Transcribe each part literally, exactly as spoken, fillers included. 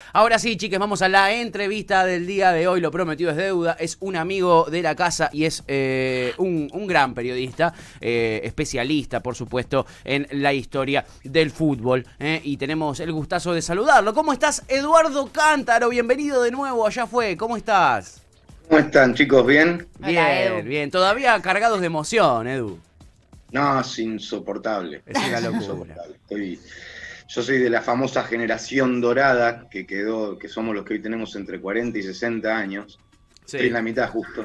Ahora sí, chicos, vamos a la entrevista del día de hoy. Lo prometido es deuda. Es un amigo de la casa y es eh, un, un gran periodista, eh, especialista, por supuesto, en la historia del fútbol. Eh, y tenemos el gustazo de saludarlo. ¿Cómo estás, Eduardo Cántaro? Bienvenido de nuevo. Allá fue. ¿Cómo estás? ¿Cómo están, chicos? ¿Bien? Bien, Hola, bien. Todavía cargados de emoción, Edu. No, es insoportable. Es una locura. Insoportable. Estoy... Yo soy de la famosa generación dorada que quedó, que somos los que hoy tenemos entre cuarenta y sesenta años. Sí. Estoy en la mitad justo.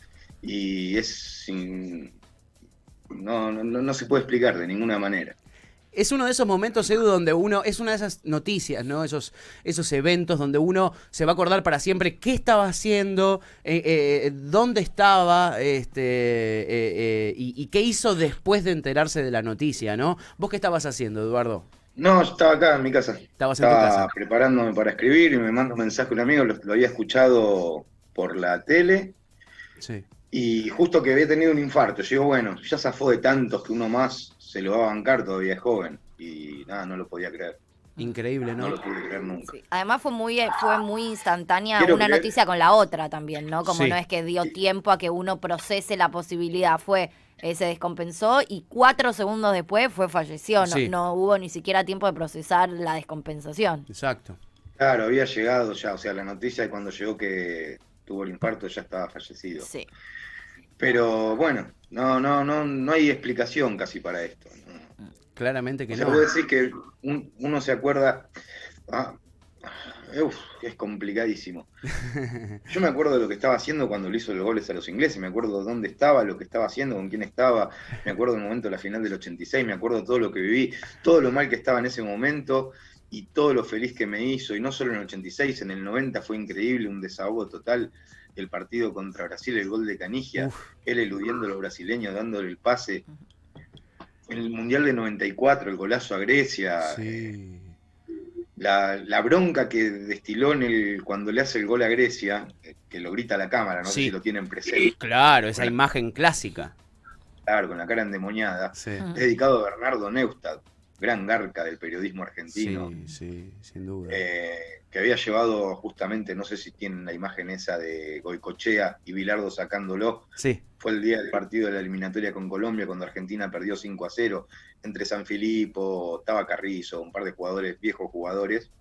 Y es sin... no, no, no se puede explicar de ninguna manera. Es uno de esos momentos, Edu, donde uno, es una de esas noticias, ¿no? Esos, esos eventos donde uno se va a acordar para siempre qué estaba haciendo, eh, eh, dónde estaba, este, eh, eh, y, y qué hizo después de enterarse de la noticia, ¿no? ¿Vos qué estabas haciendo, Eduardo? No, yo estaba acá en mi casa. Estabas en estaba tu casa. Preparándome para escribir y me manda un mensaje un amigo, lo, lo había escuchado por la tele. Sí. Y justo que había tenido un infarto. Yo digo, bueno, ya zafó de tantos que uno más se lo va a bancar, todavía es joven. Y nada, no lo podía creer. Increíble, ¿no? No lo pude creer nunca. Sí. Además fue muy, fue muy instantánea Quiero una creer... noticia con la otra también, ¿no? Como sí. no es que dio tiempo a que uno procese la posibilidad. Fue, eh, se descompensó y cuatro segundos después fue falleció. No, Sí. no hubo ni siquiera tiempo de procesar la descompensación. Exacto. Claro, había llegado ya, o sea, la noticia de cuando llegó que tuvo el infarto ya estaba fallecido. Sí. Pero bueno, no, no, no, no hay explicación casi para esto, ¿no? Claramente que o sea, no. puedo decir que un, uno se acuerda, ah, uf, es complicadísimo. Yo me acuerdo de lo que estaba haciendo cuando le hizo los goles a los ingleses, me acuerdo dónde estaba, lo que estaba haciendo, con quién estaba, me acuerdo del momento de la final del ochenta y seis, me acuerdo de todo lo que viví, todo lo mal que estaba en ese momento y todo lo feliz que me hizo, y no solo en el ochenta y seis, en el noventa fue increíble, un desahogo total. El partido contra Brasil, el gol de Canigia, Uf. él eludiendo a los brasileños, dándole el pase. En el Mundial de noventa y cuatro, el golazo a Grecia. Sí. Eh, la, la bronca que destiló en el, cuando le hace el gol a Grecia, eh, que lo grita a la cámara, no sí. sé si lo tienen presente. Claro, esa bueno, imagen clásica. Claro, con la cara endemoniada. Sí. Es dedicado a Bernardo Neustadt, gran garca del periodismo argentino. Sí, sí, sin duda. Eh, que había llevado justamente, no sé si tienen la imagen esa de Goicochea y Bilardo sacándolo. Sí. Fue el día del partido de la eliminatoria con Colombia, cuando Argentina perdió cinco a cero. Entre San Filipo, estaba Carrizo, un par de jugadores, viejos jugadores.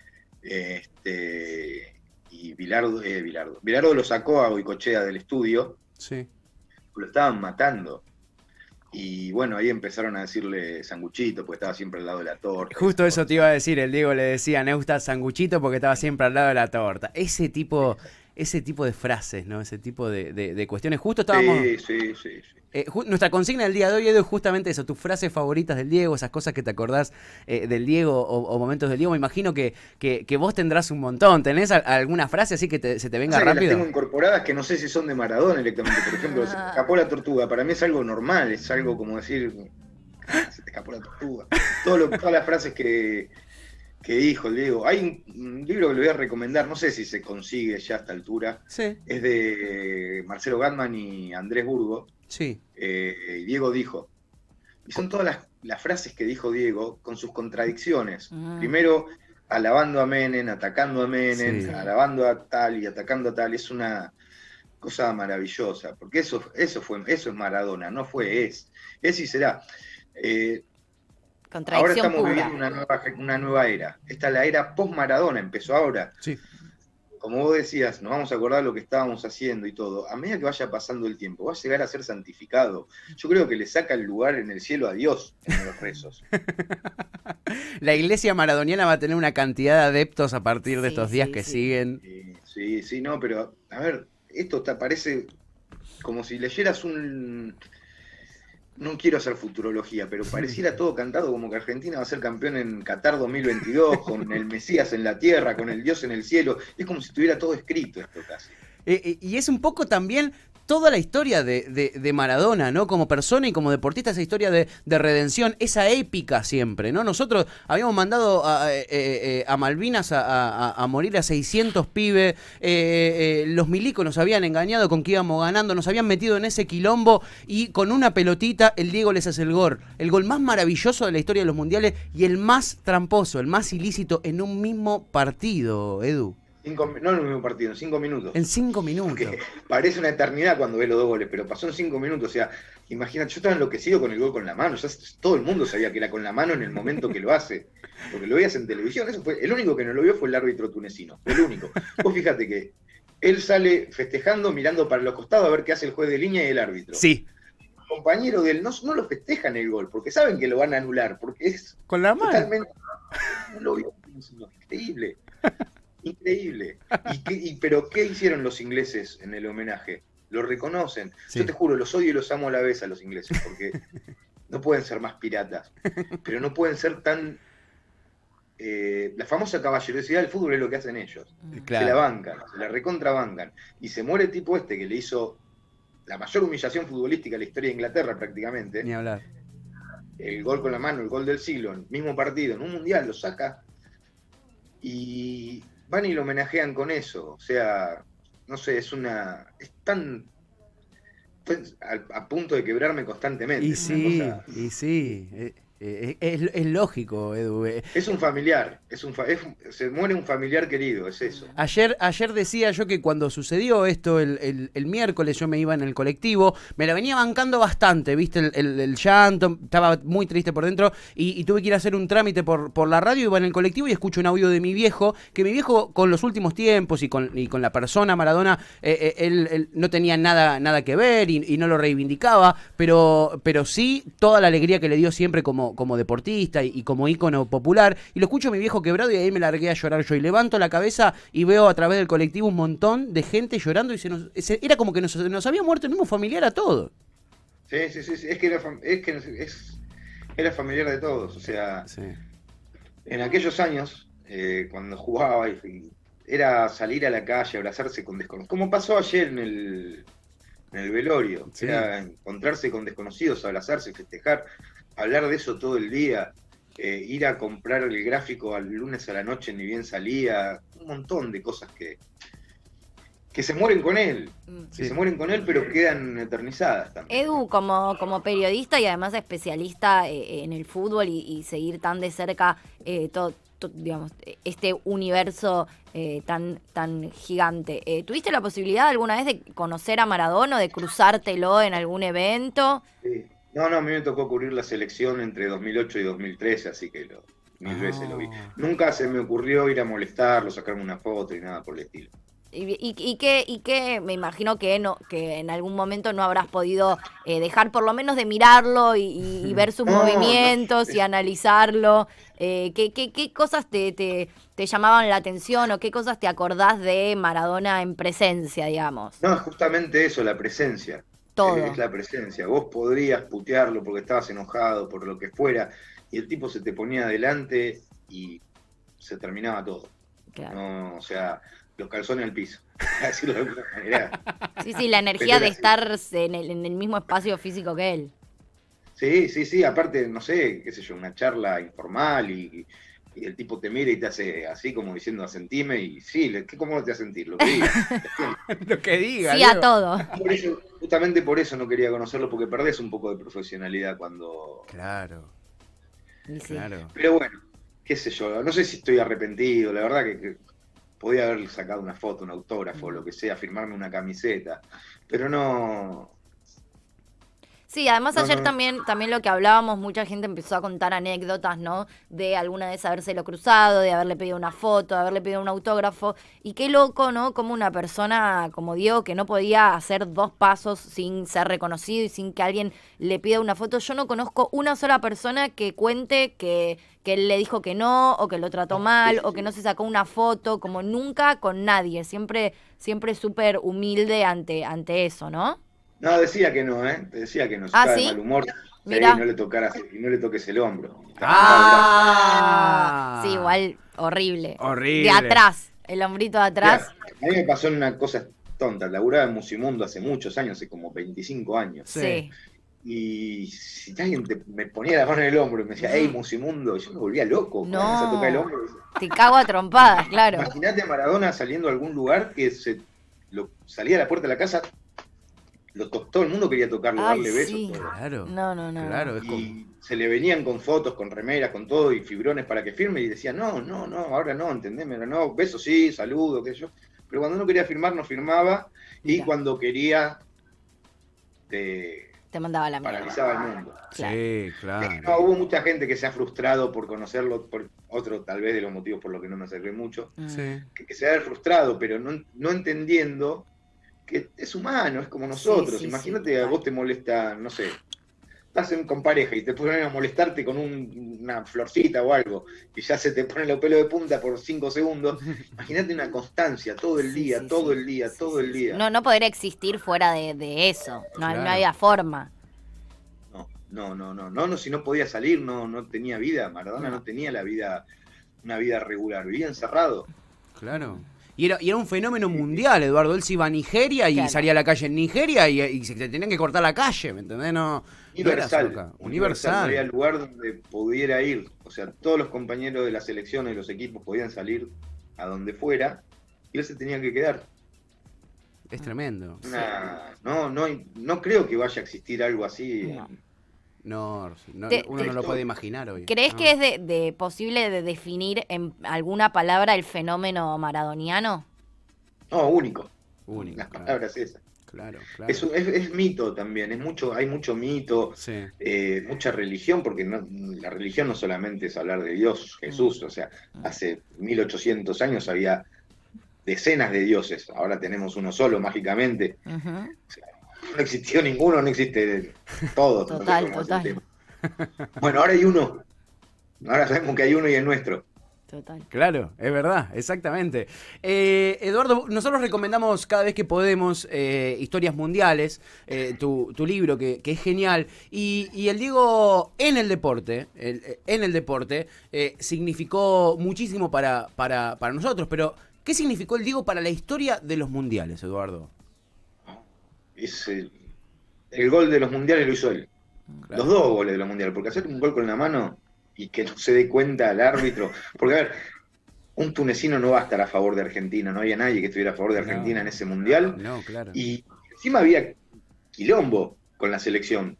Este, y Bilardo, eh, Bilardo. Bilardo lo sacó a Goicochea del estudio. Sí. Lo estaban matando. Y bueno, ahí empezaron a decirle sanguchito, porque estaba siempre al lado de la torta. Justo eso te iba a decir, el Diego le decía a Neustadt sanguchito porque estaba siempre al lado de la torta. Ese tipo, ese tipo de frases, ¿no? Ese tipo de, de, de cuestiones. Justo estábamos... Sí, sí, sí. sí. Eh, nuestra consigna del día de hoy, Edu, es justamente eso, tus frases favoritas del Diego, esas cosas que te acordás eh, del Diego o, o momentos del Diego. Me imagino que, que, que vos tendrás un montón. ¿Tenés a, alguna frase así que te, se te venga o sea, rápido? Las tengo incorporadas que no sé si son de Maradona directamente. Por ejemplo, se te escapó la tortuga. Para mí es algo normal, es algo como decir, ah, se te escapó la tortuga. Todo lo, todas las frases que, que dijo el Diego. Hay un, un libro que le voy a recomendar, no sé si se consigue ya a esta altura. Sí. Es de Marcelo Gatman y Andrés Burgo. Sí. Eh, Diego dijo. Y son todas las, las frases que dijo Diego con sus contradicciones. Uh-huh. Primero, alabando a Menem, atacando a Menem, sí. alabando a tal y atacando a tal. Es una cosa maravillosa. Porque eso, eso, fue, eso es Maradona, no fue es. Es y será. Eh, ahora estamos pura. viviendo una nueva, una nueva era. Esta es la era post-Maradona, empezó ahora. Sí. Como vos decías, nos vamos a acordar lo que estábamos haciendo y todo. A medida que vaya pasando el tiempo, va a llegar a ser santificado. Yo creo que le saca el lugar en el cielo a Dios en los rezos. La iglesia maradoniana va a tener una cantidad de adeptos a partir de sí, estos días sí, que sí. siguen. Sí, sí, sí, no, pero a ver, esto te parece como si leyeras un... No quiero hacer futurología, pero pareciera todo cantado como que Argentina va a ser campeón en Qatar dos mil veintidós, con el Mesías en la tierra, con el Dios en el cielo. Es como si estuviera todo escrito esto casi. Eh, y es un poco también toda la historia de, de, de Maradona, ¿no? Como persona y como deportista, esa historia de, de redención, esa épica siempre, ¿no? Nosotros habíamos mandado a, eh, eh, a Malvinas a, a, a morir a seiscientos pibes, eh, eh, los milicos nos habían engañado con que íbamos ganando, nos habían metido en ese quilombo y con una pelotita el Diego les hace el gol. El gol más maravilloso de la historia de los mundiales y el más tramposo, el más ilícito en un mismo partido, Edu. Cinco, no en el mismo partido, en cinco minutos. En cinco minutos. Porque parece una eternidad cuando ves los dos goles, pero pasó en cinco minutos. O sea, imagínate, yo estaba enloquecido con el gol con la mano. Ya todo el mundo sabía que era con la mano en el momento que lo hace. Porque lo veías en televisión. Eso fue, el único que no lo vio fue el árbitro tunecino. El único. Vos fíjate que él sale festejando, mirando para los costados a ver qué hace el juez de línea y el árbitro. Sí. Compañero de él no, no lo festejan el gol, porque saben que lo van a anular, porque es con la mano. Totalmente. No lo vio. Increíble. Increíble. ¿Y qué, y, pero qué hicieron los ingleses en el homenaje? Lo reconocen. Sí. Yo te juro, los odio y los amo a la vez a los ingleses, porque no pueden ser más piratas, pero no pueden ser tan... Eh, la famosa caballerosidad del fútbol es lo que hacen ellos. Claro. Se la bancan, se la recontrabancan. Y se muere el tipo este que le hizo la mayor humillación futbolística en la historia de Inglaterra prácticamente. Ni hablar. El gol con la mano, el gol del siglo, en el mismo partido, en un mundial, lo saca. Y... van y lo homenajean con eso, o sea, no sé, es una... es tan... a, a punto de quebrarme constantemente. Y sí, cosa... y sí, eh, eh, es, es lógico, Edu. Es un familiar, es un fa... es, se muere un familiar querido, es eso. Ayer, ayer decía yo que cuando sucedió esto, el, el, el miércoles yo me iba en el colectivo, me la venía bancando bastante, viste, el, el, el llanto, estaba muy triste por dentro y, y tuve que ir a hacer un trámite por, por la radio, iba en el colectivo y escucho un audio de mi viejo, que mi viejo con los últimos tiempos y con, y con la persona Maradona, eh, eh, él, él no tenía nada, nada que ver y, y no lo reivindicaba, pero, pero sí toda la alegría que le dio siempre como como deportista y, y como ícono popular, y lo escucho a mi viejo quebrado y ahí me largué a llorar yo, y levanto la cabeza y veo a través del colectivo un montón de gente llorando y se nos, se, era como que nos, nos había muerto el mismo familiar a todos. Sí, sí, sí, sí. Es que era, es que es, era familiar de todos, o sea, sí. En aquellos años, eh, cuando jugaba, y, era salir a la calle, abrazarse con desconocidos, como pasó ayer en el, en el velorio, sí. Era encontrarse con desconocidos, abrazarse, festejar, hablar de eso todo el día, eh, ir a comprar el gráfico al lunes a la noche ni bien salía, un montón de cosas que, que se mueren con él, sí. que se mueren con él pero quedan eternizadas también. Edu, como, como periodista y además especialista eh, en el fútbol y, y seguir tan de cerca eh, todo, todo, digamos, este universo eh, tan, tan gigante, eh, ¿tuviste la posibilidad alguna vez de conocer a Maradona o de cruzártelo en algún evento? Sí. No, no, a mí me tocó cubrir la selección entre dos mil ocho y dos mil trece, así que lo, mil oh. veces lo vi. Nunca se me ocurrió ir a molestarlo, sacarme una foto y nada por el estilo. Y, y, y que, y que me imagino que no, que en algún momento no habrás podido eh, dejar por lo menos de mirarlo y, y, y ver sus no, movimientos no. y analizarlo. Eh, ¿qué, qué, ¿Qué cosas te, te, te llamaban la atención o qué cosas te acordás de Maradona en presencia, digamos? No, justamente eso, la presencia. Todo. Es la presencia. Vos podrías putearlo porque estabas enojado, por lo que fuera, y el tipo se te ponía adelante y se terminaba todo. Claro. No, o sea, los calzones al piso, para decirlo de alguna manera. Sí, sí, la energía de estar en el, en el mismo espacio físico que él. Sí, sí, sí, aparte, no sé, qué sé yo, una charla informal y, y el tipo te mira y te hace así como diciendo asentime y sí, ¿cómo te hace sentir? Lo que diga. Lo que diga. Sí, Diego. A todo. Por eso, justamente por eso no quería conocerlo, porque perdés un poco de profesionalidad cuando... Claro. Sí. Claro. Pero bueno, qué sé yo, no sé si estoy arrepentido, la verdad que, que podía haber sacado una foto, un autógrafo, mm. lo que sea, firmarme una camiseta, pero no... Sí, además no, ayer no. también también lo que hablábamos, mucha gente empezó a contar anécdotas, ¿no? De alguna vez habérselo cruzado, de haberle pedido una foto, de haberle pedido un autógrafo. Y qué loco, ¿no? Como una persona como Diego, que no podía hacer dos pasos sin ser reconocido y sin que alguien le pida una foto. Yo no conozco una sola persona que cuente que, que él le dijo que no, o que lo trató mal, o que no se sacó una foto, como nunca con nadie. Siempre, siempre súper humilde ante, ante eso, ¿no? No, decía que no, ¿eh? Decía que no, ¿Ah, estaba sí? de mal humor. Mira. Y no le tocaras, y no le toques el hombro. Ah, sí, igual horrible. Horrible. De atrás, el hombrito de atrás. Mira, a mí me pasó una cosa tontas. Laburaba en Musimundo hace muchos años, hace como veinticinco años. Sí. Y si alguien te, me ponía la mano en el hombro y me decía, hey, Musimundo, yo me volvía loco. No. A tocar el hombro. Te cago a trompadas, claro. Imagínate a Maradona saliendo a algún lugar que se lo, salía a la puerta de la casa, lo to, todo el mundo quería tocarlo, Ay, darle besos. sí. Todo. Claro. No, no, no. Claro, es Y como... se le venían con fotos, con remeras, con todo, y fibrones para que firme, y decía, no, no, no, ahora no, entendeme, ahora no, besos sí, saludo, qué sé yo. Pero cuando no quería firmar, no firmaba, y Mira. cuando quería, te, Te mandaba la mierda. paralizaba el mundo. Claro. Sí, claro. No, hubo mucha gente que se ha frustrado por conocerlo, por otro tal vez de los motivos por los que no me acerqué mucho, Mm. Sí. que, que se ha frustrado, pero no, no entendiendo que es humano, es como nosotros. Sí, sí, Imagínate, sí, a total. vos te molesta, no sé, estás en, con pareja y te ponen a molestarte con un, una florcita o algo, y ya se te ponen los pelos de punta por cinco segundos. Imagínate una constancia, todo el Sí, día, sí, todo sí. el día, Sí, todo sí, el sí. día. No, no poder existir fuera de, de eso. No, Claro. no había forma. No, no, no, no, no, no, si no podía salir, no, no tenía vida. Maradona No. no tenía la vida, una vida regular, vivía encerrado. Claro. Y era, y era un fenómeno mundial, Eduardo. Él se iba a Nigeria y Claro. salía a la calle en Nigeria y, y se te tenían que cortar la calle, ¿me entendés? No, no era solo Universal, acá. universal, no había Universal. lugar donde pudiera ir. O sea, todos los compañeros de la selección y los equipos podían salir a donde fuera y él se tenía que quedar. Es tremendo. Una, no, no, no creo que vaya a existir algo así. No. No, no- Te- uno te- no lo puede imaginar hoy. ¿Crees No. que es de, de posible de definir en alguna palabra el fenómeno maradoniano? No, único. Único, Las claro. palabras esas. Claro, claro. Es, es, es mito también, es mucho, hay mucho mito, Sí. eh, mucha religión, porque no, la religión no solamente es hablar de Dios, Jesús, o sea, hace mil ochocientos años había decenas de dioses, ahora tenemos uno solo mágicamente. Ujú. No existió ninguno, no existe todo. Total, no sé cómo es el total. tema. Bueno, ahora hay uno. Ahora sabemos que hay uno y es nuestro. Total. Claro, es verdad, exactamente. Eh, Eduardo, nosotros recomendamos cada vez que podemos eh, Historias Mundiales, eh, tu, tu libro que, que es genial. Y, y el Diego en el deporte, el- en el deporte, eh, significó muchísimo para, para, para nosotros. Pero, ¿qué significó el Diego para la historia de los mundiales, Eduardo? Es, eh, el gol de los mundiales lo hizo él. Claro. Los dos goles de los mundiales. Porque hacer un gol con la mano y que no se dé cuenta al árbitro. Porque, a ver, un tunecino no va a estar a favor de Argentina. No había nadie que estuviera a favor de Argentina No. en ese mundial. No, claro. Y encima había quilombo con la selección,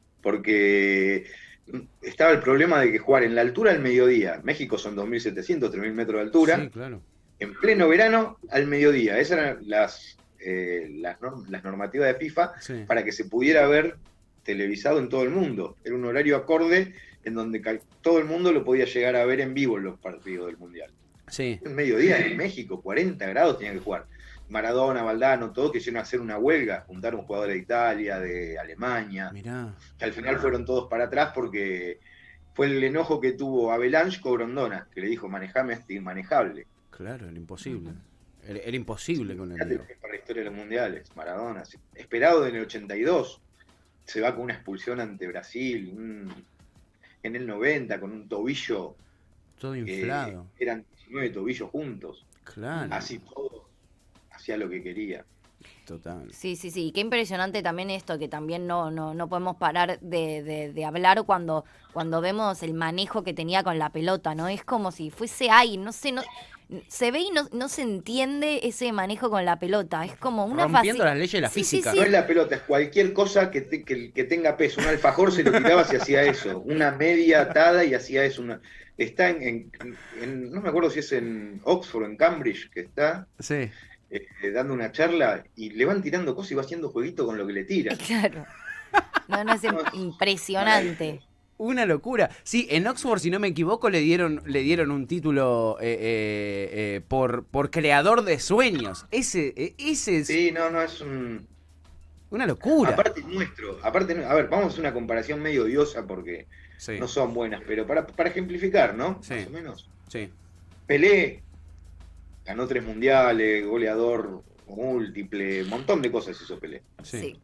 porque estaba el problema de que jugar en la altura del mediodía, México son dos mil setecientos, tres mil metros de altura, Sí, claro. en pleno verano al mediodía. Esas eran las, eh, las, norm- las normativas de FIFA Sí. para que se pudiera ver televisado en todo el mundo. Era un horario acorde en donde cal- todo el mundo lo podía llegar a ver en vivo en los partidos del Mundial. Sí. En mediodía en México, cuarenta grados tenían que jugar. Maradona, Valdano, todos quisieron hacer una huelga, juntaron jugadores de Italia, de Alemania, Mirá. que al final fueron todos para atrás porque fue el enojo que tuvo Avalanche con Grondona, que le dijo, manejame este inmanejable. Claro, era imposible. Era, era imposible con el Fíjate Diego. lo que es para la historia de los mundiales, Maradona, esperado en el ochenta y dos, se va con una expulsión ante Brasil, un- en el noventa con un tobillo, Todo que inflado. eran diecinueve tobillos juntos, Claro. así todo, hacía lo que quería. Total. Sí, sí, sí. Qué impresionante también esto, que también no, no, no podemos parar de, de, de hablar cuando, cuando vemos el manejo que tenía con la pelota, ¿no? Es como si fuese ahí, no sé, no, se ve y no, no se entiende ese manejo con la pelota. Es como una Rompiendo faci- las leyes de la Sí, sí, física. sí. No es la pelota, es cualquier cosa que, te- que, que tenga peso. Un alfajor se lo tiraba y hacía eso. Una media atada y hacía eso. Una... Está en, en- en- no me acuerdo si es en Oxford o en Cambridge, que está Sí. eh, dando una charla y le van tirando cosas y va haciendo jueguito con lo que le tira. Claro. No, no, es impresionante. Una locura. Sí, en Oxford, si no me equivoco, le dieron, le dieron un título eh, eh, eh, por, por creador de sueños. Ese, eh, ese es Sí, no, no, es un... una locura. Aparte nuestro, aparte, a ver, vamos a hacer una comparación medio odiosa porque Sí, no son buenas, pero para, para ejemplificar, ¿no? Sí. Más o menos. sí, Pelé ganó tres mundiales, goleador múltiple, un montón de cosas hizo Pelé. sí. Sí.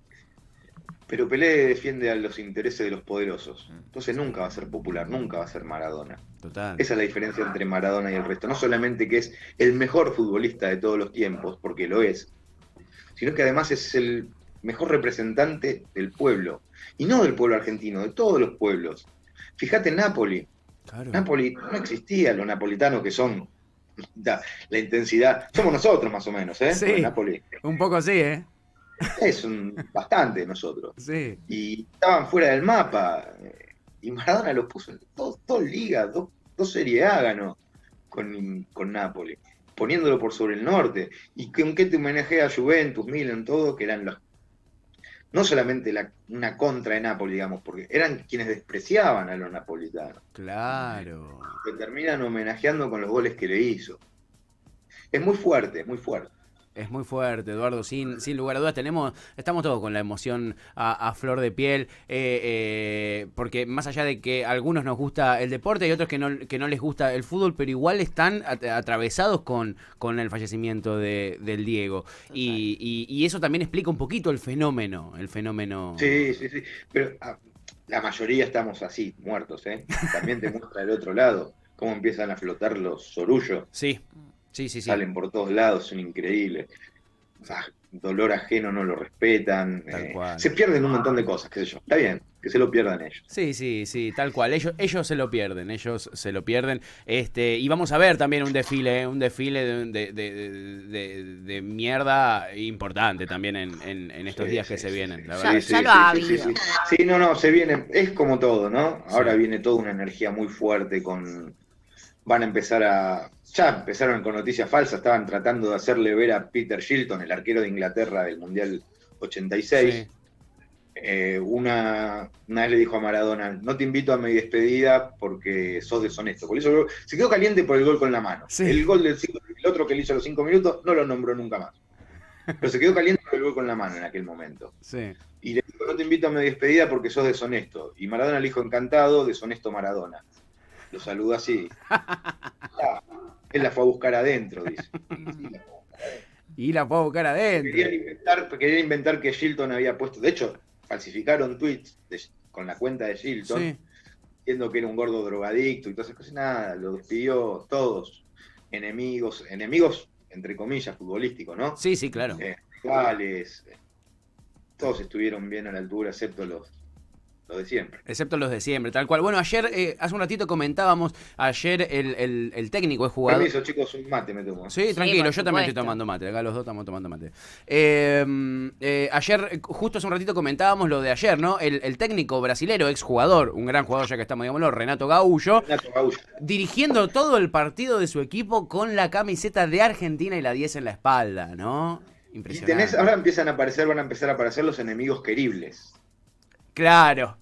Pero Pelé defiende a los intereses de los poderosos. Entonces nunca va a ser popular, nunca va a ser Maradona. Total. Esa es la diferencia entre Maradona y el resto. No solamente que es el mejor futbolista de todos los tiempos, porque lo es, sino que además es el mejor representante del pueblo, y no del pueblo argentino, de todos los pueblos. Fíjate en Nápoli. Claro. Nápoli no existía los napolitanos que son la, la intensidad. Somos nosotros más o menos, ¿eh? Sí, Nápoli un poco sí, ¿eh? es un, bastante nosotros. Sí. Y estaban fuera del mapa. Y Maradona los puso en dos, dos ligas, dos, dos Serie A ganó con, con Nápoli, poniéndolo por sobre el norte. ¿Y con qué te homenajea a Juventus, Milan, todo? Que eran los no solamente la, una contra de Nápoli, digamos, porque eran quienes despreciaban a los napolitanos. Claro. Se terminan homenajeando con los goles que le hizo. Es muy fuerte, es muy fuerte. Es muy fuerte, Eduardo, sin, sin lugar a dudas. Tenemos, estamos todos con la emoción a, a flor de piel, eh, eh, porque más allá de que a algunos nos gusta el deporte, hay otros que no, que no les gusta el fútbol, pero igual están at atravesados con, con el fallecimiento de, del Diego. Y, y, y eso también explica un poquito el fenómeno, el fenómeno. Sí, sí, sí. Pero ah, la mayoría estamos así, muertos, ¿eh? También te muestra el otro lado, cómo empiezan a flotar los sorullos. Sí. Sí, sí, sí. Salen por todos lados, son increíbles. Ah, dolor ajeno no lo respetan. Tal eh, cual. Se pierden un montón de cosas, qué sé yo. Está bien, que se lo pierdan ellos. Sí, sí, sí, tal cual. Ellos, ellos se lo pierden, ellos se lo pierden. Este, y vamos a ver también un desfile, ¿eh? un desfile de, de, de, de, de mierda importante también en, en, en estos Sí, días sí, que se sí, vienen. sí, La sí, verdad. Ya- sí, ya sí, lo ha sí, sí, habido. sí. Sí, no, no, se viene, es como todo, ¿no? Ahora Sí. viene toda una energía muy fuerte con... Van a empezar a... Ya empezaron con noticias falsas, estaban tratando de hacerle ver a Peter Shilton, el arquero de Inglaterra del Mundial ochenta y seis. Sí. Eh, una, una vez le dijo a Maradona, no te invito a mi despedida porque sos deshonesto. Por eso se quedó caliente por el gol con la mano. Sí. El gol del cinco, el otro que le hizo a los cinco minutos no lo nombró nunca más. Pero se quedó caliente por el gol con la mano en aquel momento. Sí. Y le dijo, no te invito a mi despedida porque sos deshonesto. Y Maradona le dijo, encantado, deshonesto Maradona. Lo saludó así. Ah, él la fue a buscar adentro, dice. Y la puedo buscar adentro. Querían inventar, querían inventar que Shilton había puesto... De hecho, falsificaron tweets de- con la cuenta de Shilton, Sí. diciendo que era un gordo drogadicto y todas esas cosas. Nada, lo despidió todos. Enemigos, enemigos, entre comillas, futbolísticos, ¿no? Sí, sí, claro. Eh, rivales, eh, todos estuvieron bien a la altura, excepto los, los de siempre. Excepto los de siempre, tal cual. Bueno, ayer, eh, hace un ratito comentábamos, ayer el, el, el técnico es jugador. Permiso, chicos, un mate me tomo. Sí, tranquilo, por yo también estoy supuesto. tomando mate, acá los dos estamos tomando mate. Eh, eh, ayer, eh, justo hace un ratito comentábamos lo de ayer, ¿no? El, el técnico brasilero, exjugador, un gran jugador ya que estamos, digámoslo, Renato Gaúcho, Renato Gaúcho. dirigiendo todo el partido de su equipo con la camiseta de Argentina y la diez en la espalda, ¿no? Y Impresionante. tenés, ahora empiezan a aparecer, van a empezar a aparecer los enemigos queribles. Claro.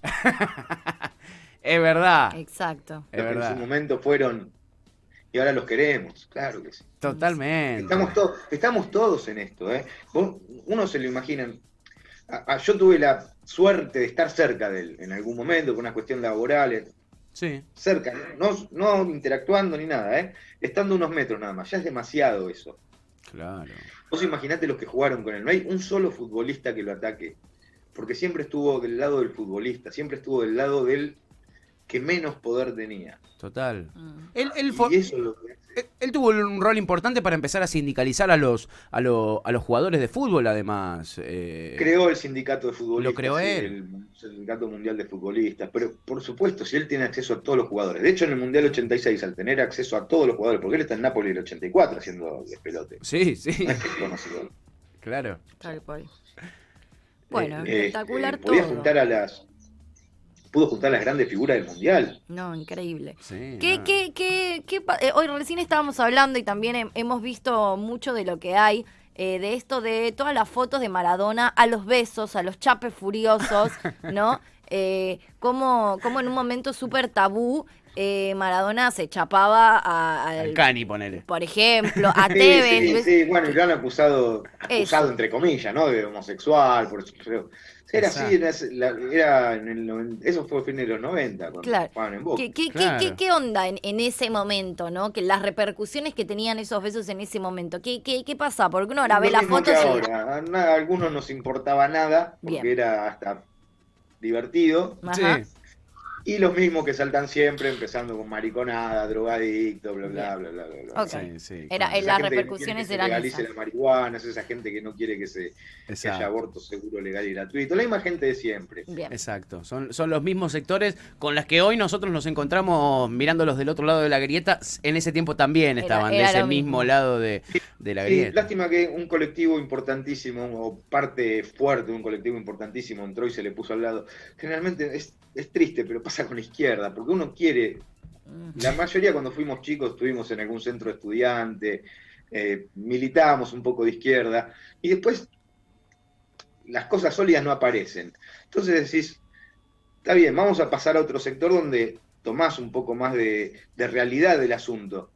Es verdad, Exacto. es Los que en verdad. su momento fueron, y ahora los queremos, claro que sí. Totalmente. Estamos, to- estamos todos en esto, ¿eh? Vos- uno se lo imagina. A- a- yo tuve la suerte de estar cerca de él en algún momento, por una cuestión laboral, eh, Sí. cerca, no, no interactuando ni nada, ¿eh? Estando unos metros nada más, ya es demasiado eso. Claro. Vos imaginate los que jugaron con él, no hay un solo futbolista que lo ataque, porque siempre estuvo del lado del futbolista, siempre estuvo del lado del que menos poder tenía. Total. Mm. Él, él fue- Y eso es lo que hace. Él, él tuvo un rol importante para empezar a sindicalizar a los a, lo- a los jugadores de fútbol, además. eh, Creó el sindicato de futbolistas, Lo creó sí, él. el sindicato mundial de futbolistas, pero por supuesto, si él tiene acceso a todos los jugadores, de hecho en el Mundial ochenta y seis, al tener acceso a todos los jugadores, porque él está en Nápoles el ochenta y cuatro haciendo despelote, Sí, sí, no es que es conocido. claro. Tal cual. Bueno, Eh, espectacular eh, podía todo. juntar a las, pudo juntar a las grandes figuras del Mundial. No, increíble. Sí, ¿Qué, no. qué, qué, qué pa- eh, hoy recién estábamos hablando y también hem- hemos visto mucho de lo que hay, eh, de esto de todas las fotos de Maradona a los besos, a los chapes furiosos, ¿no? Eh, como, como en un momento súper tabú, eh, Maradona se chapaba a, al- Al Cani, ponele. por ejemplo, a Sí, Tevez. sí, ¿ves? sí, bueno, y lo han acusado, Eso. acusado entre comillas, ¿no? De homosexual, por eso, pero era así, era, la- era en el noven- eso fue a fin de los noventa, cuando Claro. jugaban en Boca. ¿Qué, qué, qué- Claro. qué- qué onda en, en ese momento, no? Que las repercusiones que tenían esos besos en ese momento. ¿Qué, qué, qué pasa? Porque uno ahora Lo ve las mismo que fotos y... ahora. A, na- a algunos nos importaba nada, porque Bien. era hasta divertido, Sí. Ajá. Y los mismos que saltan siempre, empezando con mariconada, drogadicto, bla, bla, bla, bla, bla. bla. Okay. Sí, sí, Era, claro. en las Esa gente que no quiere repercusiones que se eran legalice esas. la marihuana, es esa gente que no quiere que, se, que Exacto. haya aborto seguro, legal y gratuito. La misma gente de siempre. Bien. Exacto, son, son los mismos sectores con las que hoy nosotros nos encontramos mirándolos del otro lado de la grieta. En ese tiempo también estaban Era- era de ese lo mismo, mismo. lado de, de la Sí, grieta. lástima que un colectivo importantísimo, o parte fuerte de un colectivo importantísimo, entró y se le puso al lado. Generalmente es, es triste, pero pasa con la izquierda, porque uno quiere. La mayoría cuando fuimos chicos estuvimos en algún centro de estudiante, eh, militábamos un poco de izquierda, y después las cosas sólidas no aparecen. Entonces decís, está bien, vamos a pasar a otro sector donde tomás un poco más de, de realidad del asunto.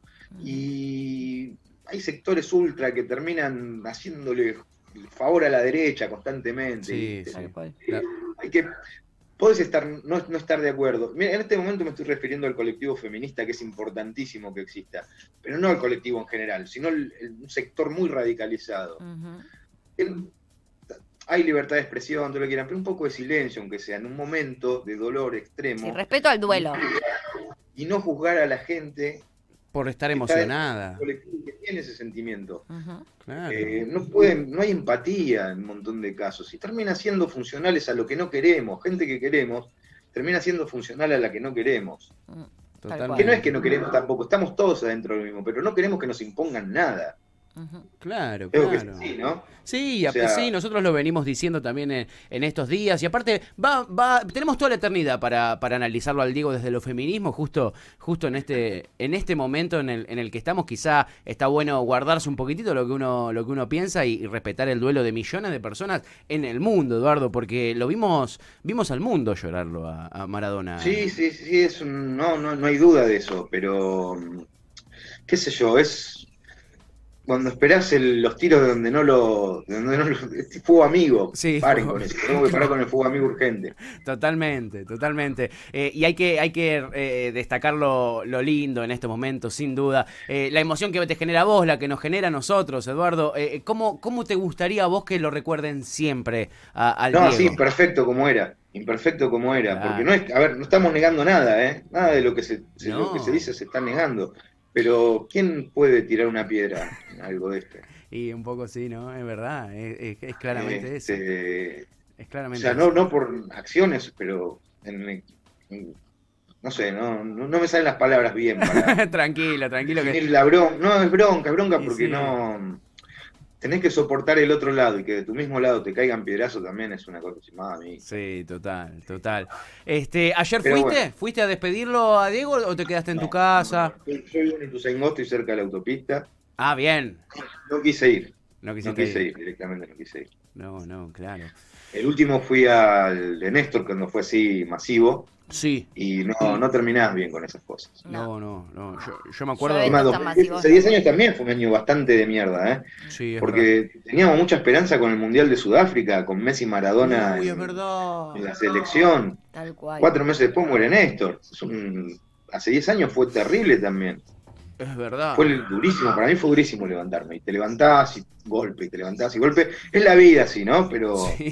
Y hay sectores ultra que terminan haciéndole favor a la derecha constantemente. Sí, ¿viste? sí. Tal cual. La- Hay que, podés estar, no, no estar de acuerdo. Mira, en este momento me estoy refiriendo al colectivo feminista, que es importantísimo que exista, pero no al colectivo en general, sino el, el- un sector muy radicalizado. Ujú. El- hay libertad de expresión, todo lo que quieran, pero un poco de silencio, aunque sea en un momento de dolor extremo, Sí, respeto al duelo. y no juzgar a la gente por estar que está dentro emocionada. del colectivo que tiene ese sentimiento. Ujú. Claro. Eh, no pueden, no hay empatía en un montón de casos, y termina siendo funcionales a lo que no queremos. Gente que queremos termina siendo funcional a la que no queremos. Mm, Totalmente. Que no es que no queremos tampoco, estamos todos adentro de lo mismo, pero no queremos que nos impongan nada. ujú. Claro, Creo que claro. es así, ¿no? Sí, O a- sea- sí, nosotros lo venimos diciendo también en, en estos días. Y aparte, va, va, tenemos toda la eternidad para, para analizarlo al Diego desde los feminismos, justo, justo en este, en este momento en el, en el que estamos. Quizá está bueno guardarse un poquitito lo que uno, lo que uno piensa y, y respetar el duelo de millones de personas en el mundo, Eduardo, porque lo vimos, vimos al mundo llorarlo a, a Maradona. Sí, sí, sí, es un- no, no, no hay duda de eso, pero qué sé yo, es cuando esperás el- los tiros de donde no lo, de donde no lo, es fuego amigo, Sí, paren fuego- con eso, tengo que parar con el fuego amigo urgente. Totalmente, totalmente. Eh, y hay que, hay que eh, destacar lo, lo lindo en estos momentos, sin duda. Eh, la emoción que te genera a vos, la que nos genera a nosotros, Eduardo. Eh, ¿cómo, ¿Cómo te gustaría a vos que lo recuerden siempre a- al No, Diego? sí, imperfecto como era, imperfecto como era, Claro. porque no es, a ver, no estamos negando nada, ¿eh? Nada de lo que se, se- No. lo que se dice se está negando, pero ¿quién puede tirar una piedra en algo de esto? Y un poco sí, ¿no? Es verdad, es, es- es claramente eso. Este, Es o claramente sea, eso. no, no por acciones, pero en, en- no sé, no, no, no me salen las palabras bien para Tranquilo, tranquilo que... definir la bronca. No, es bronca, es bronca Y porque sí. no tenés que soportar el otro lado y que de tu mismo lado te caigan piedrazos también es una cosa así, mami. Sí, total, total. Este, ¿ayer Pero fuiste? bueno. ¿Fuiste a despedirlo a Diego o te quedaste en tu casa? Yo yo vivo en Ituzaingó, estoy cerca de la autopista. Ah, bien. No quise ir, No no quisiste quise ir. ir, directamente no quise ir. No, no, claro. El último fui al de Néstor cuando fue así masivo Sí. y no, no terminás bien con esas cosas. No, no, no. Yo, yo me acuerdo. Yo Además, eventos tan dos mil diez, masivos, hace no. diez años también fue un año bastante de mierda, ¿eh? Sí, es Porque teníamos mucha esperanza con el Mundial de Sudáfrica, con Messi y Maradona verdad. Uy, en, es verdad. en la selección. Tal cual. Cuatro meses después muere Néstor. Es un- hace diez años fue terrible también. Es verdad. Fue durísimo, para mí fue durísimo levantarme. Y te levantás y golpe, y te levantás y golpe. Es la vida así, ¿no? Pero Sí.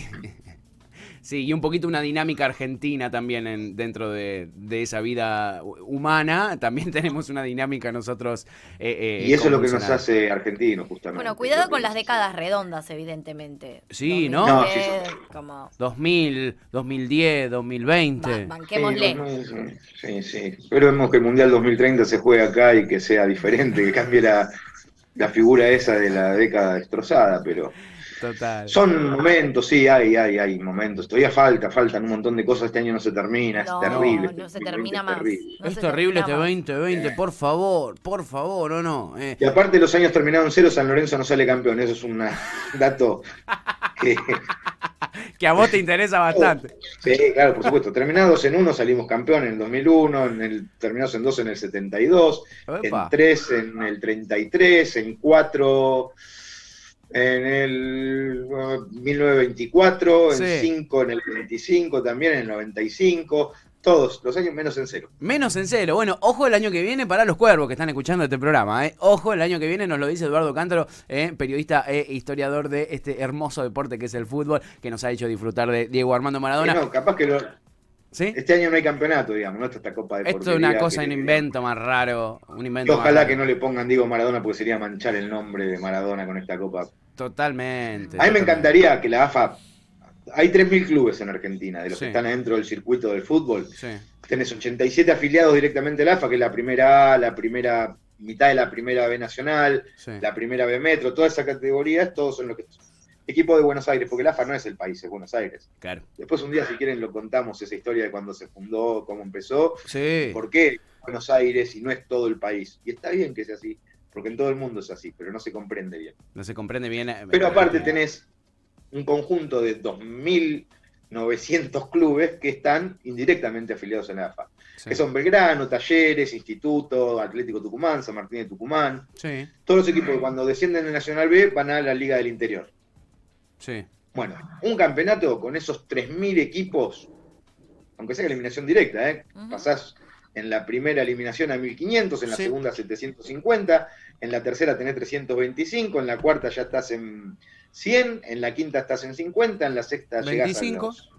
Sí, y un poquito una dinámica argentina también en, dentro de, de esa vida humana. También tenemos una dinámica nosotros. eh, eh, y eso es lo que nos convulsionada. hace argentinos, justamente. Bueno, cuidado Lo con que- las décadas redondas, evidentemente. Sí, ¿no? No, sí, dos mil diez, como... dos mil, dos mil diez, dos mil veinte. Ba- banquémosle. Sí, no, sí, sí. Esperemos que el Mundial dos mil treinta se juegue acá y que sea diferente, que cambie la, la figura esa de la década destrozada, pero Total. son momentos, sí, hay, hay, hay momentos. Todavía falta, faltan un montón de cosas, este año no se termina, No, es terrible. no se este termina dos mil veinte más. es terrible. No Es se terrible este termina más. veinte veinte, por favor, por favor, ¿o no? Eh, Y aparte los años terminaron cero, San Lorenzo no sale campeón, eso es un dato que... que a vos te interesa bastante. Sí, claro, por supuesto. Terminados en uno salimos campeón en el dos mil uno, en el, terminados en dos en el setenta y dos, Epa. en tres en el treinta y tres, en cuatro en el uh, mil novecientos veinticuatro, en Sí. cinco en el veinticinco, también en el noventa y cinco, todos los años menos en cero. Menos en cero. Bueno, ojo el año que viene para los cuervos que están escuchando este programa. ¿eh? Ojo el año que viene, nos lo dice Eduardo Cántaro, eh, periodista e historiador de este hermoso deporte que es el fútbol, que nos ha hecho disfrutar de Diego Armando Que Maradona. no, capaz que lo, ¿Sí? Este año no hay campeonato, digamos, no está esta copa de Esto es una cosa, un que, invento más raro, un y invento más ojalá raro. que no le pongan Diego Maradona porque sería manchar el nombre de Maradona con esta copa. Totalmente. A mí me totalmente. encantaría que la A F A... Hay tres mil clubes en Argentina, de los Sí. que están dentro del circuito del fútbol. Sí. Tenés ochenta y siete afiliados directamente a la A F A, que es la primera A, la primera mitad de la primera B Nacional, Sí. la primera B Metro, todas esas categorías, todos son los que... Equipo de Buenos Aires, porque la A F A no es el país, es Buenos Aires. Claro. Después un día, si quieren, lo contamos, esa historia de cuando se fundó, cómo empezó, Sí. por qué Buenos Aires y no es todo el país. Y está bien que sea así, porque en todo el mundo es así, pero no se comprende bien. No se comprende bien. Pero aparte tenés un conjunto de dos mil novecientos clubes que están indirectamente afiliados a la A F A. Sí. Que son Belgrano, Talleres, Instituto, Atlético Tucumán, San Martín de Tucumán. Sí. Todos los equipos que cuando descienden de Nacional B van a la Liga del Interior. Sí. Bueno, un campeonato con esos tres mil equipos, aunque sea eliminación directa, ¿eh? Ujú. Pasás en la primera eliminación a mil quinientos, en la Sí. segunda a setecientos cincuenta, en la tercera tenés trescientos veinticinco, en la cuarta ya estás en cien, en la quinta estás en cincuenta, en la sexta llegás veinticinco. a los...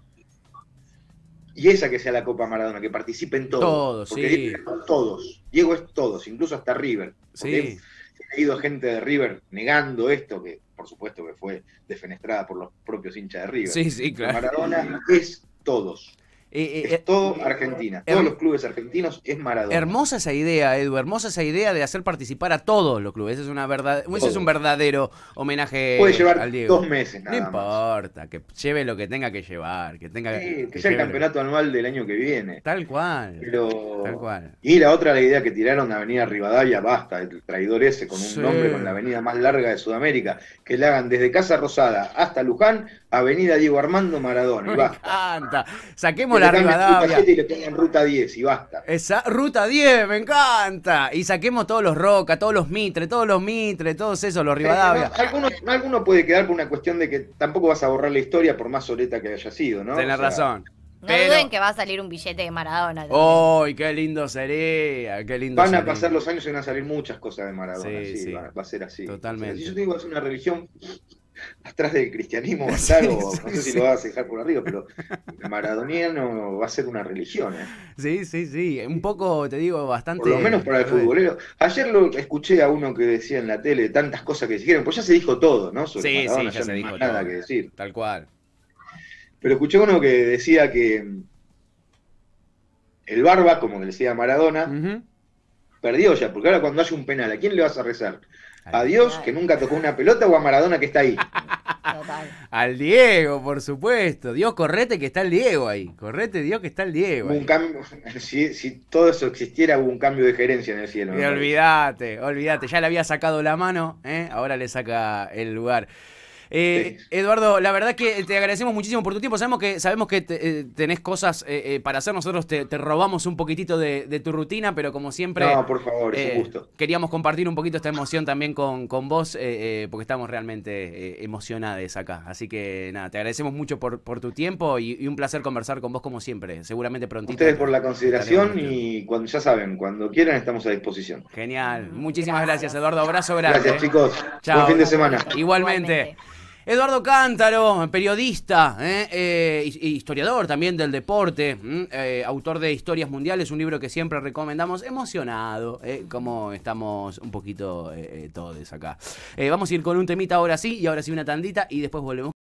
Y esa que sea la Copa Maradona, que participen todos. Todos, porque sí. Diego es todos. Diego es todos, incluso hasta River. Porque Sí. he leído gente de River negando esto, que por supuesto que fue defenestrada por los propios hinchas de River. Sí, sí, Pero claro. Maradona es todos. Eh, eh, Es eh, todo Argentina. Todos los clubes argentinos es Maradona. Hermosa esa idea, Edu, hermosa esa idea de hacer participar a todos los clubes. Ese es, una verdad, ese es Todos. un verdadero homenaje Puede llevar al Diego. dos meses No nada más. importa, que lleve lo que tenga que llevar, que tenga Sí, que que sea el lleve lo- campeonato anual del año que viene. Tal cual. Pero... Tal cual. Y la otra, la idea que tiraron de Avenida Rivadavia, basta, el traidor ese, con un Sí. nombre con la avenida más larga de Sudamérica, que le hagan desde Casa Rosada hasta Luján, Avenida Diego Armando Maradona, y Me basta. encanta. Saquemos Que le la cambien ruta Rivadavia. siete y le pongan ruta diez, y basta. Esa, ruta diez, me encanta. Y saquemos todos los Roca, todos los Mitre, todos los Mitre, todos esos, los Rivadavia. Eh, no, alguno, no, alguno puede quedar por una cuestión de que tampoco vas a borrar la historia por más soleta que haya sido, ¿no? Tenés O sea, razón. No Pero- duden que va a salir un billete de Maradona. ¡Ay, qué lindo sería! ¡Qué lindo Van a sería! pasar los años y van a salir muchas cosas de Maradona, Sí, sí, sí. Va, va a ser así. Totalmente. O sea, si yo te digo que es una religión atrás del cristianismo va a estar, Sí, o sí, no sé si sí. lo vas a dejar por arriba, pero el maradoniano va a ser una religión, ¿eh? Sí, sí, sí. Un poco, te digo, bastante. Por lo menos para el futbolero. Ayer lo escuché a uno que decía en la tele tantas cosas que dijeron, pues ya se dijo todo, ¿no? Sobre Sí, Maradona, sí, ya se no hay dijo más nada todo. que decir. Tal cual. Pero escuché uno que decía que el Barba, como le decía Maradona, Ujú. perdió ya, porque ahora cuando haya un penal, ¿a quién le vas a rezar? ¿A Dios, que nunca tocó una pelota, o a Maradona que está ahí? Total. Al Diego, por supuesto. Dios, correte que está el Diego ahí. Correte, Dios, que está el Diego Hubo ahí. un cambio, si, si todo eso existiera, hubo un cambio de gerencia en el cielo. Y me parece. olvídate, olvídate. Ya le había sacado la mano, ¿eh? Ahora le saca el lugar. Eh, Sí. Eduardo, la verdad que te agradecemos muchísimo por tu tiempo. Sabemos que sabemos que te- eh, tenés cosas eh, eh, para hacer. Nosotros te, te robamos un poquitito de, de tu rutina, pero como siempre, No, por favor, es eh, un gusto. queríamos compartir un poquito esta emoción también con, con vos, eh, eh, porque estamos realmente eh, emocionados acá. Así que nada, te agradecemos mucho por, por tu tiempo y, y un placer conversar con vos como siempre. Seguramente prontito. Ustedes por la consideración estaremos y cuando ya saben, cuando quieran estamos a disposición. Genial. Mm, Muchísimas gracias, gracias. Eduardo. Abrazo grande. Gracias, chicos. Chao. Buen fin de semana. Igualmente. Igualmente. Eduardo Cántaro, periodista, ¿eh? Eh, his- historiador también del deporte, ¿m? Eh, autor de Historias Mundiales, un libro que siempre recomendamos, emocionado, ¿eh? Como estamos un poquito eh, eh, todos acá. Eh, vamos a ir con un temita ahora sí, y ahora sí una tandita, y después volvemos.